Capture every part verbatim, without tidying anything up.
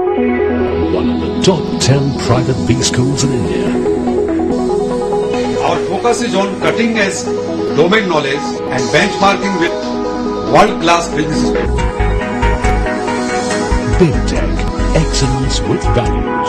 One of the top ten private B schools in India. Our focus is on cutting edge domain knowledge and benchmarking with world-class business schools. Big Tech, excellence with values.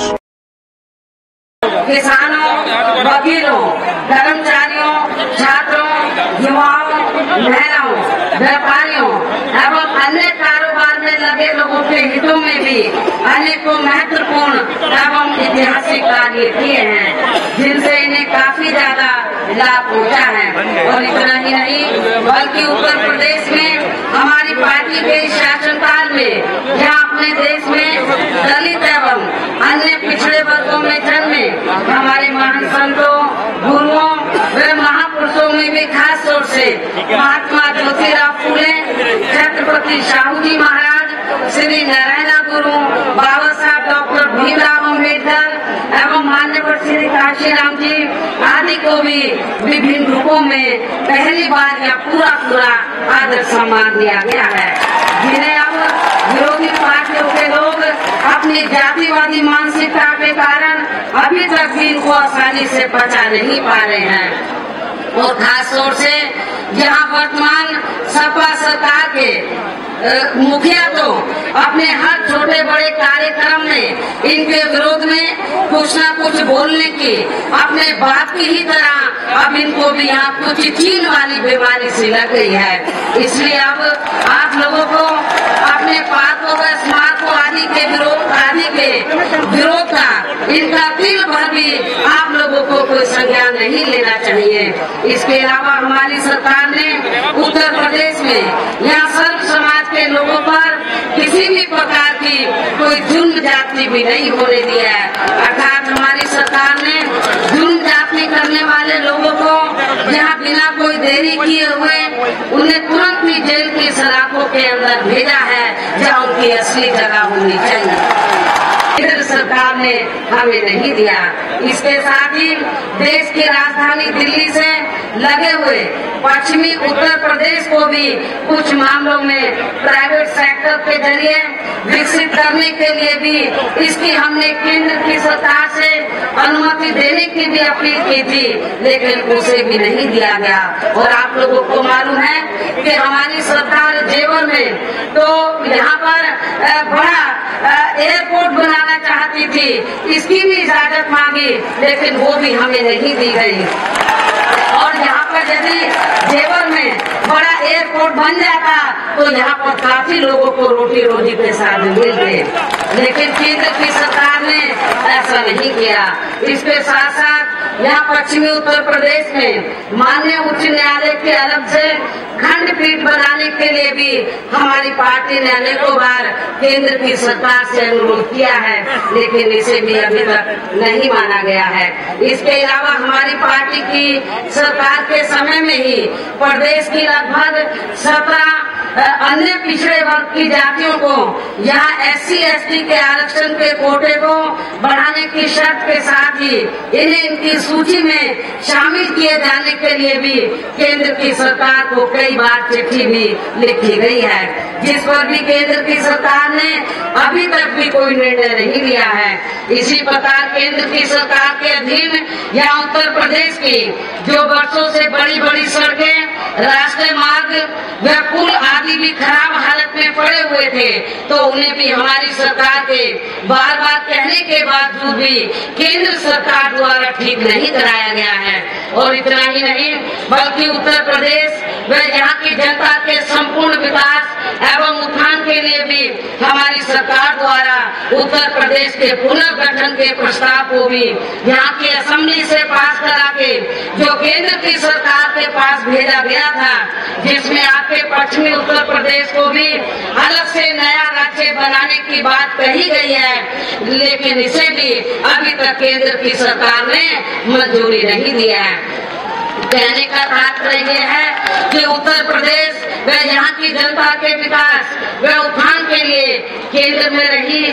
किसानों, वकीलों, कर्मचारियों, छात्रों, युवाओं, महिलाओं, व्यापारियों एवं अन्य कारोबार में लगे लोगों के हितों में भी अनेकों महत्वपूर्ण एवं ऐतिहासिक कार्य किए हैं, जिनसे इन्हें काफी ज्यादा लाभ पहुंचा है। और इतना ही नहीं बल्कि उत्तर प्रदेश में हमारी पार्टी के शासनकाल में जहाँ अपने देश में दलित एवं अन्य पिछड़े वर्गों में जन्मे हमारे महान संतों, गुरुओं व महापुरुषों में भी खास तौर से महात्मा ज्योतिराव फूले, छत्रपति शाहू जी महाराज, श्री नारायण गुरु, बाबा साहब डॉक्टर भीमराव अम्बेडकर एवं मान्यवर श्री काशीराम जी आदि को भी विभिन्न रूपों में पहली बार या पूरा पूरा आदर सम्मान दिया गया है, जिन्हें अब विरोधी पार्टियों के लोग अपनी जातिवादी मानसिकता के कारण अभी तक भी इनको आसानी से पचा नहीं पा रहे हैं। और खास तौर से जहां वर्तमान सपा सरकार के मुखिया तो अपने हर छोटे बड़े कार्यक्रम में इनके विरोध में कुछ न कुछ बोलने की अपने बाप की ही तरह अब इनको भी यहाँ कुछ चीन वाली बीमारी सी लग गई है। इसलिए अब आप लोगों को अपने पापों व स्मारकों आदि के विरोध आदि के विरोध का इनका तिल भर भी आप लोगों को कोई संज्ञान नहीं लेना चाहिए। इसके अलावा हमारी सरकार ने उत्तर प्रदेश में यहाँ सर्व समाज के लोगों पर किसी भी प्रकार की कोई जुल्म जाति भी नहीं होने दिया है, अर्थात हमारी सरकार ने जुल्म जाति करने वाले लोगों को यहाँ बिना कोई देरी किए हुए उन्हें तुरंत ही जेल की सलाखों के अंदर भेजा है, जहाँ उनकी असली जगह होनी चाहिए। केंद्र सरकार ने हमें नहीं दिया। इसके साथ ही देश की राजधानी दिल्ली से लगे हुए पश्चिमी उत्तर प्रदेश को भी कुछ मामलों में प्राइवेट सेक्टर के जरिए विकसित करने के लिए भी इसकी हमने केंद्र की सरकार से अनुमति देने की भी अपील की थी, लेकिन उसे भी नहीं दिया गया। और आप लोगों को मालूम है कि हमारी सरकार जेवर में तो यहाँ पर बड़ा एयरपोर्ट बनाना चाहती थी, इसकी भी इजाजत मांगी, लेकिन वो भी हमें नहीं दी गई। और यहाँ पर यदि जेवर में बड़ा एयरपोर्ट बन जाता तो यहाँ पर काफी लोगों को रोटी रोटी के साथ मिलते, लेकिन केंद्र की सरकार ने ऐसा नहीं किया। इसके साथ साथ यहाँ पश्चिमी उत्तर प्रदेश में माननीय उच्च न्यायालय के अलग से खंडपीठ बनाने के लिए भी हमारी पार्टी ने अनेकों बार केंद्र की सरकार से अनुरोध किया है, लेकिन इसे भी अभी तक नहीं माना गया है। इसके अलावा हमारी पार्टी की सरकार के समय में ही प्रदेश की लगभग सत्रह अन्य पिछड़े वर्ग की जातियों को यहाँ एससी एसटी के आरक्षण के कोटे को बढ़ाने की शर्त के साथ ही इन्हें इनकी सूची में शामिल किए जाने के लिए भी केंद्र की सरकार को कई बार चिट्ठी भी लिखी गई है, जिस पर भी केंद्र की सरकार ने अभी तक भी कोई निर्णय नहीं लिया है। इसी प्रकार केंद्र की सरकार के अधीन यहाँ उत्तर प्रदेश की जो वर्षों से बड़ी बड़ी सड़कें, राष्ट्रीय मार्ग व पुल आदि भी खराब हालत में पड़े हुए थे, तो उन्हें भी हमारी सरकार के बार बार कहने के बावजूद भी केंद्र सरकार द्वारा ठीक नहीं कराया गया है। और इतना ही नहीं बल्कि उत्तर प्रदेश व यहाँ की जनता के संपूर्ण विकास एवं उत्थान के लिए भी हमारी सरकार द्वारा उत्तर प्रदेश के पुनर्गठन के प्रस्ताव को भी यहाँ की असेंबली से पास करा के जो केंद्र की सरकार के पास भेजा गया था, जिसमें आपके पश्चिमी उत्तर प्रदेश को भी अलग से नया राज्य बनाने की बात कही गई है, लेकिन इसे भी अभी तक केंद्र की सरकार ने मंजूरी नहीं दिया है। कहने का तात्पर्य यह है कि उत्तर प्रदेश व यहाँ की जनता के विकास व उत्थान के लिए केंद्र में रही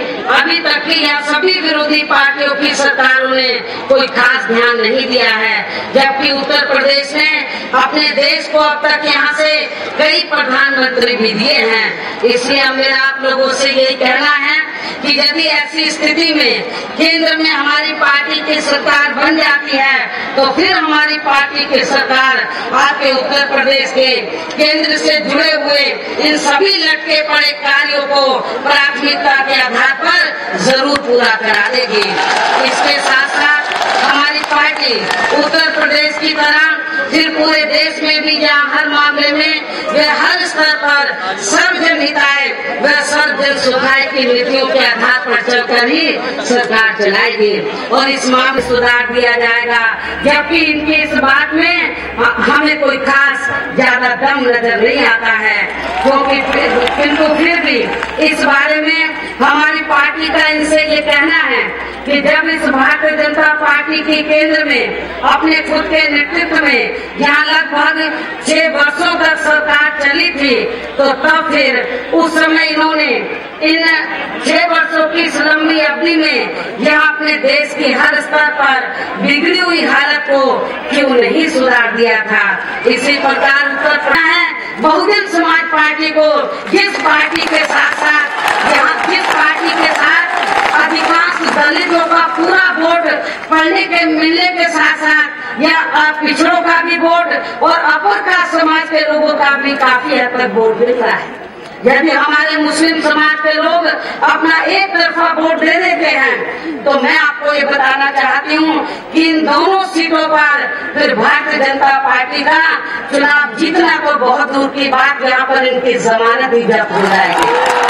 अभी तक की यहाँ सभी विरोधी पार्टियों की सरकारों ने कोई खास ध्यान नहीं दिया है, जबकि उत्तर प्रदेश ने अपने देश को अब तक यहाँ से कई प्रधानमंत्री भी दिए हैं। इसलिए मेरा आप लोगों से यही कहना है कि यदि ऐसी स्थिति में केंद्र में हमारी पार्टी की सरकार बन जाती है तो फिर हमारी पार्टी की सरकार आपके उत्तर प्रदेश के केंद्र से जुड़े हुए इन सभी लटके पड़े कार्यों को प्राथमिकता के आधार पर जरूर पूरा करा देगी। इसके साथ साथ हमारी पार्टी उत्तर प्रदेश की तरह फिर पूरे देश में भी जहाँ हर मामले में वे हर स्तर पर सर्वजन हिताय व सर्वजन सुखाय की नीतियों के आधार पर चलकर ही सरकार चलाएगी और इस मामले में सुधार दिया जाएगा। जबकि इनकी इस बात में हमें कोई खास ज्यादा दम नजर नहीं आता है, क्योंकि किंतु फिर भी इस बारे में हमारी पार्टी का इनसे ये कहना है कि जब इस भारतीय जनता पार्टी की केंद्र में अपने खुद के नेतृत्व में यहाँ लगभग छह वर्षों तक सरकार चली थी, तो तब फिर उस समय इन्होंने इन छह वर्षों की इस लंबी अवधि में यहाँ अपने देश की हर स्तर पर बिगड़ी हुई हालत को क्यों नहीं सुधार दिया था। इसी प्रकार उत्तर प्रदेश है बहुजन समाज पार्टी को जिस पार्टी के साथ साथ यहाँ जिस पार्टी के साथ अधिकांश दलितों का पूरा वोट पढ़ने के मिलने के साथ साथ या पिछड़ों का भी वोट और अपर कास्ट समाज के लोगों का भी काफी हद तक वोट मिल रहा है। यदि हमारे मुस्लिम समाज के लोग अपना एक तरफा वोट दे देते हैं तो मैं आपको ये बताना चाहती हूँ कि इन दोनों सीटों पर फिर भारतीय जनता पार्टी का चुनाव जीतना तो बहुत दूर की बात, यहाँ पर इनकी जमानत ही जब्त हो जाएगी।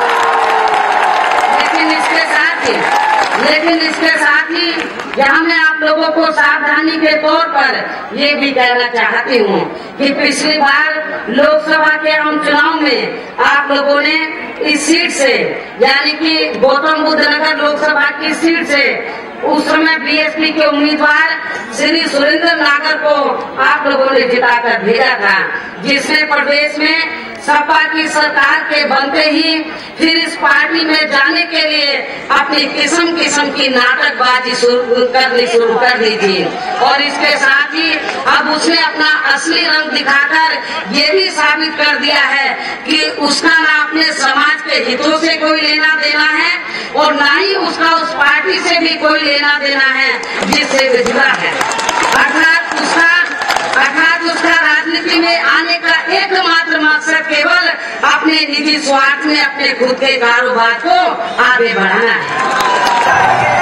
लेकिन इसके साथ ही लेकिन इसके साथ ही यहाँ मैं आप लोगों को सावधानी के तौर पर ये भी कहना चाहती हूँ कि पिछली बार लोकसभा के आम चुनाव में आप लोगों ने इस सीट से यानी कि गौतम बुद्ध नगर लोकसभा की सीट से उस समय बीएसपी के उम्मीदवार श्री सुरेंद्र नागर को आप लोगों ने जिताकर भेजा था, जिसने प्रदेश में सपा की सरकार के बनते ही फिर इस पार्टी में जाने के लिए अपनी किस्म किस्म की नाटकबाजी शुरू करनी शुरू कर दी थी और इसके साथ ही अब उसने अपना असली रंग दिखाकर ये भी साबित कर दिया है कि उसका ना अपने समाज के हितों से कोई लेना देना है और ना ही उसका उस पार्टी से भी कोई लेना देना है जिससे वे जुड़ा है। अर्थात उसका अर्थात उसका राजनीति में आने का एकमात्र मकसद केवल अपने निजी स्वार्थ में अपने खुद के कारोबार को आगे बढ़ाना है।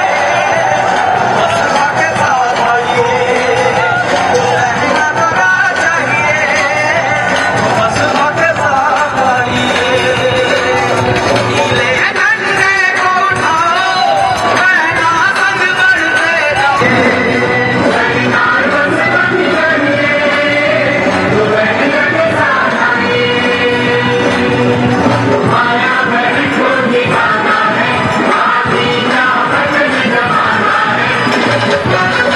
Yeah.